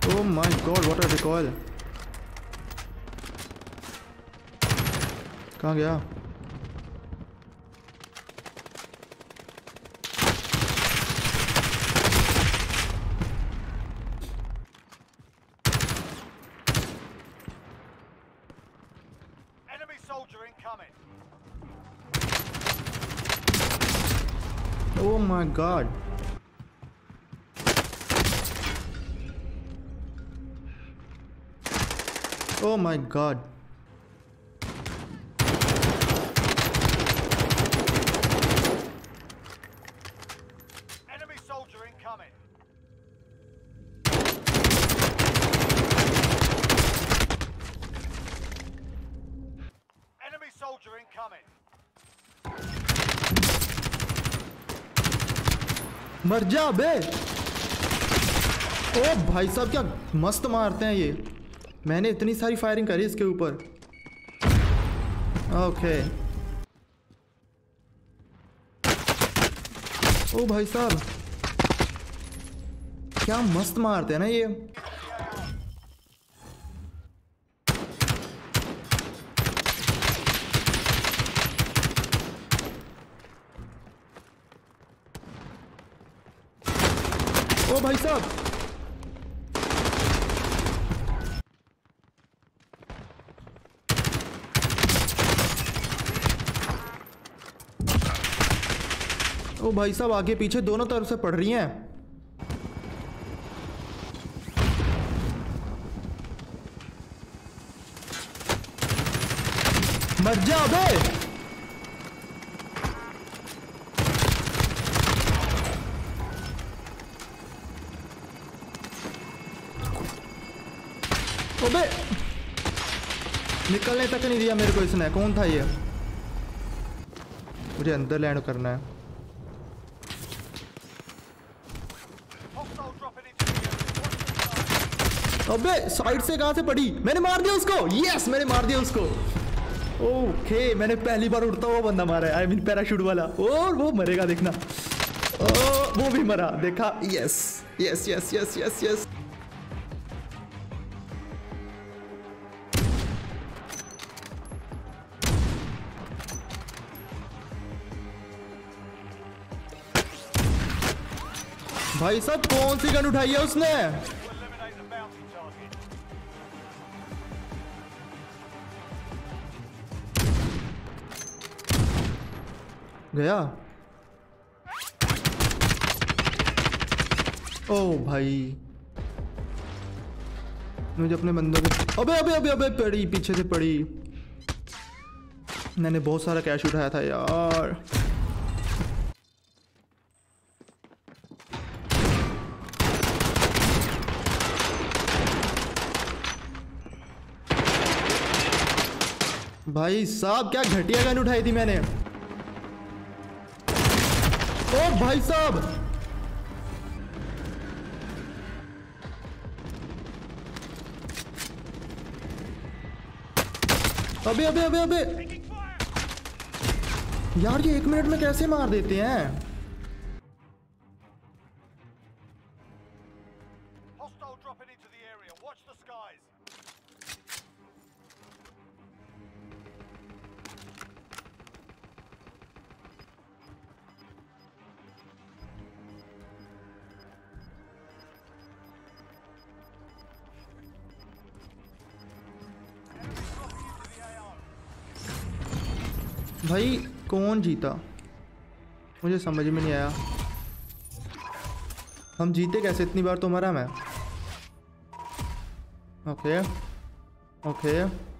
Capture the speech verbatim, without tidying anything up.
Oh my god, what a recoil. कहाँ गया? Enemy soldier incoming. Oh my god. Oh my god. Enemy soldier incoming. Enemy soldier incoming. मर जा बे। ओ भाई साहब क्या मस्त मारते हैं ये। मैंने इतनी सारी फायरिंग करी इसके ऊपर। ओके ओ भाई साहब क्या मस्त मारते हैं ना ये। ओ भाई साहब ओ भाई साहब आगे पीछे दोनों तरफ से पड़ रही हैं। मर जा बे। ओबे निकलने तक नहीं दिया मेरे को इसने। कौन था ये? मुझे अंदर लैंड करना है। अबे साइड से कहां से पड़ी? मैंने मार दिया उसको। यस मैंने मार दिया उसको। ओके मैंने पहली बार उड़ता हुआ बंदा मारा है। आई मीन पैराशूट वाला। और वो मरेगा देखना। ओ, वो भी मरा देखा। Yes yes yes yes yes yes. भाई साहब कौन सी गन उठाई है उसने? गया। ओ भाई मुझे अपने बंदों के अबे अबे अबे अबे पड़ी पीछे से पड़ी। मैंने बहुत सारा कैश उठाया था यार। भाई साहब क्या घटिया गन उठाई थी मैंने। ओ भाई साहब अबे अबे अबे अबे यार ये एक मिनट में कैसे मार देते हैं? Hostile dropping into the area. Watch the skies. भाई कौन जीता मुझे समझ में नहीं आया। हम जीते कैसे? इतनी बार तो मरा मैं। Okay okay